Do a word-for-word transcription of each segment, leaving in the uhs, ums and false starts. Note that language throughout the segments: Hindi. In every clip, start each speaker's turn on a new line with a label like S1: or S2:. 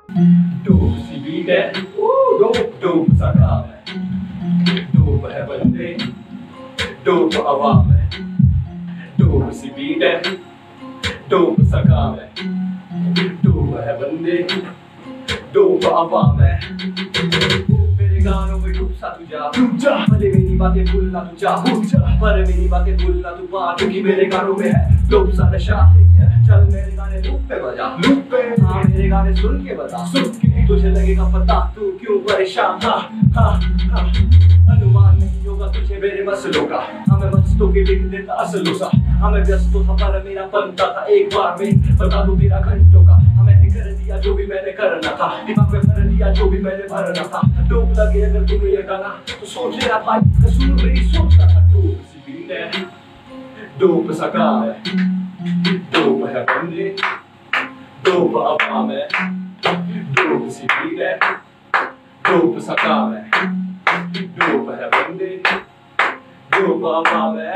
S1: डोप सी बीट है, डोप डोप सा काम है, डोप है बंदे, डोप आवाम है, डोप सी बीट है, डोप सा काम है, डोप है बंदे, डोप आवाम है। मेरे गानों में डूब सा तू जा, डूब जा, भले मेरी बातें भूलना तू चाह, भूल जा, पर मेरी बातें भूलना तू पा, क्योंकि मेरे गानों में है डोप सा नशा। चल मेरे गाने लूप पे बजा, लूप पे, हाँ मेरे गाने सुन के बता, सुन के तुझे लगेगा पता तू क्यों परेशान। हाँ हाँ हाँ, अनुमान नहीं होगा तुझे मेरे मसलों का, हमें मस्तों के लिख देता असलों सा, हमें व्यस्तों था पर मेरा बनता था एक बार में बता दूं तेरा घंटों का। हमें कर दिया जो भी मैंने करना था, दिमाग में भर दिया जो भी मैंने भरना था। डोप लगे अगर तुम्हें ये गाना तो सोच लेना भाई, कसूर मेरी सोच का था। डोप सी बीट है, डोप सा काम है, डोप है बंदे, डोप आवाम है, डोप सी बीट है, डोप सा काम है, डोप है बंदे, डोप आवाम है,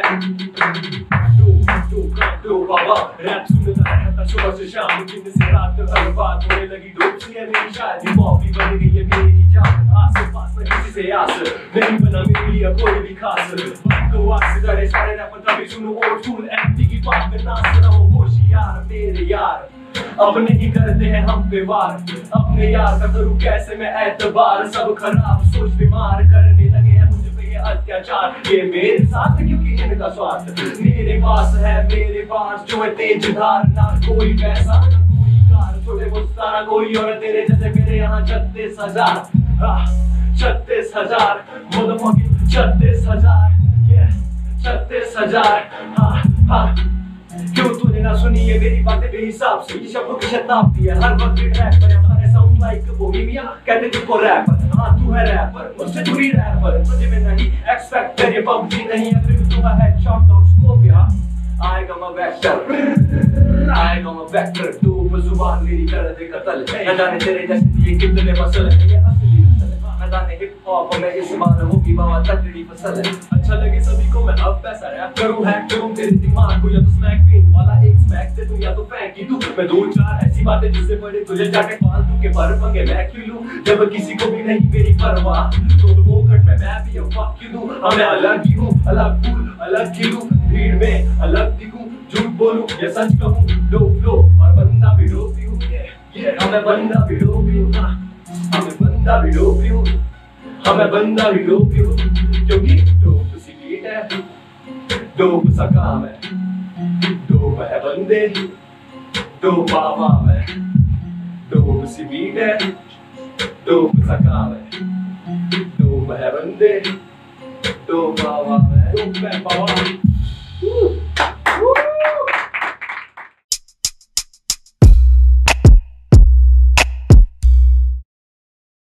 S1: डोप डोप डोप आवाम। रैप सुनता रहता सुबह से शाम, दिन से रात हर बात होने लगी डोप सी है मेरी शायद, कॉफी बन गई है मेरी जान। आस पास में किसी से आस नहीं बना मेरे लिए कोई भी खास, तो आस करे सारे रैपर तभी सुनो ओल्ड स्कूल एमटी की बात में नाच रहो होशियार मेरे यार। अपने ही करते हैं हम पे वार, अपने यार का करूं कैसे मैं एतबार, सब खराब सोच बीमार करने लगे हैं मुझे पे ये अत्याचार। ये मेरे साथ क्योंकि इनका स्वार्थ मेरे पास है, मेरे पास जो है तेज धार, ना कोई पैसा ना कोई कार, छोटे गुस्सा ना कोई और तेरे जैसे मेरे यहाँ छत्तीस हजार छत्तीस हजार मदरफकिंग छत्तीस हजार छत्तीस हजार। हाँ हाँ, क्यों तूने ना सुनी ये मेरी बातें बेहिसाब से, ये शब्दों की शताब्दी है हर वक्त रैप पर हमारे साउंड लाइक बोहेमिया कहते तुझको रैपर। हाँ तू है रैपर मुझसे दूरी रैपर, मुझे में नहीं एक्सपेक्ट कर ये पबजी नहीं है, फिर तू है हेडशॉट डॉग स्कोप या आएगा मैं वेक्टर, आएगा मैं वेक्टर। डोप जुबान मेरी कर दे कत्ल, न जाने तेरे जैसे ये कितने मसल है, ये असली नस्ल है, न जाने हिप हॉप में इस बार होगी बाबा तकड़ी फसल है। अच्छा लगे सभी को मैं अब पैसा रैप करूं, हैक करूं तेरे दिमाग को, या तो स्मैक पिन वाला एक स्मैक दे दूं या तो फेंक ही दूं मैं दो चार ऐसी बातें जिससे बड़े तुझे जाके फालतू के पर पंगे मैं क्यों लूं, जब किसी को भी नहीं मेरी परवाह। तो वो कट में मैं भी अब फक क्यों दूं, हाँ मैं अलग ही हूं, अलग फूल अलग खिलूं, भीड़ में अलग दिखूं, झूठ बोलूं या सच कहूं, डोप फ्लो और बंदा भी डोपी हूं। ये ये हमें बंदा भी डोपी हूं, हमें बंदा भी डोपी हूं, हमें बंदा भी डोपी हूं, क्योंकि डोप सी बीट है, डोप सा काम है, डोप है बंदे, डोप आवाम है, डोप सी बीट है, डोप सा काम है, डोप है बंदे, डोप आवाम है, डोप है आवाम।